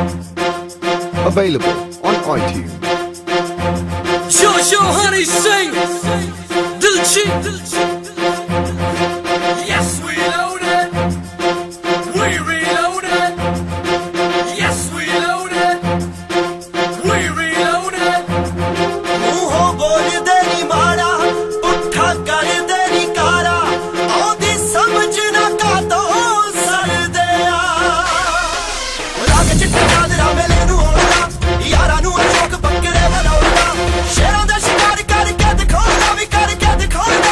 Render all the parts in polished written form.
Available on iTunes. Jojo Honey sing Diljit. Yes, we loaded. We reloaded. Yes, we loaded. We reloaded. Muho bolde ni mara, puttha karde ni kara. Audi samjh na kaato sardeya. Lag chitte naadra mele nu aunda, yara nu achok pakde banaunda. Sheran da shikar karke dikhauda vi karke dikhauda.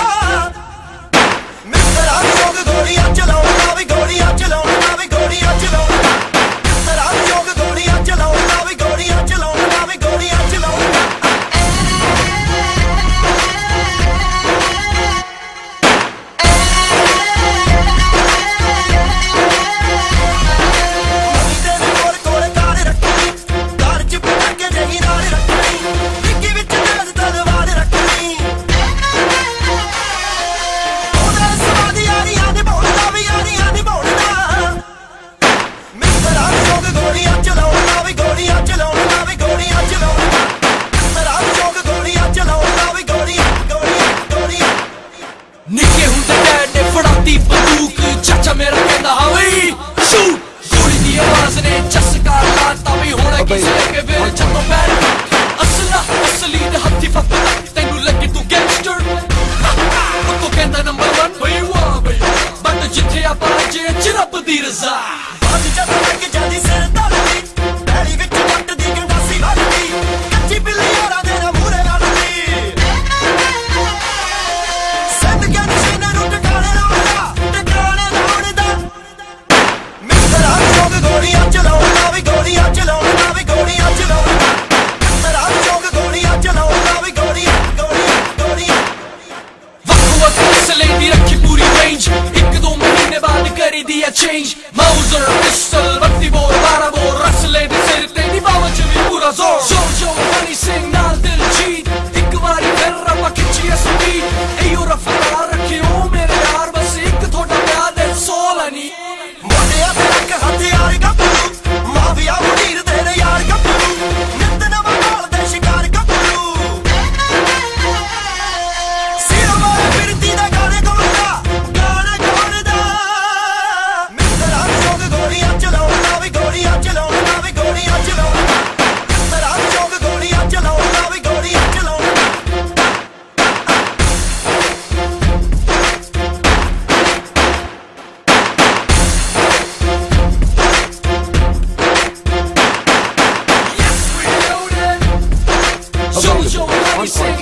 Mitra log goliyan chalaunda vi goliyan chalaunda vi goliyan chalaunda. Mitra log goliyan chalaunda vi goliyan chalaunda vi goliyan chalaunda. निके हुंदे dad ने फड़ाती बंदूक चाचा मेरा कहंदा हां we shoot गोली दी आवाज ने चस्का लाता भी होना किसी के फिर जदों पैर असला असली दे हत्थी फक तैनू लगे तू गैंगस्टर तो कहंदा नंबर 1 भई वाह भई बट जिथे आपा जे चिरब दी रजा बाज जद लग जादी सिर तलदी पैरी विच जट दी गंडासी वालदी कच्ची बिल्ली यारा दे ना मूरे वालदी सद के निशाने नु टकाने लाउंदा मिस्टर आजोग गोलियां चलाउंदा वी गोलियां चलाउंदा वी गोलियां चलाउंदा मिस्टर आजोग गोलियां चलाउंदा वी गोलियां गोलियां गोलियां वक्त असले दी रखी पूरी रेंज एक दो महीने बाद करी दिया चेंज माउजर पिस्टल बत्ती बोर 12 बोर असले दे सिर ते नी बावच भी पूरा जोर जोजो हनी सिंह नाल दिलजीत एक बारी फिर रबा खिंची स्पीड एयो रफ्तार रखे ओ मेरे यार बस एक थोड़ा प्यार दे सोलनी मोटिया ते रख हथियार गप्पू माफिया मुनीर तेरे यार गप्पू नित नवा काल दे शिकार गप्पू सिर मार फिरती दा गाने गाउंदा मिस्टर आजोग गोलियां चलाउंदा वी गोलियां चलाउंदा वी गोलियां चलाउंदा मिस्टर आजोग गोलियां चलाउंदा वी गोलियां चलाउंदा Jojo Honey sing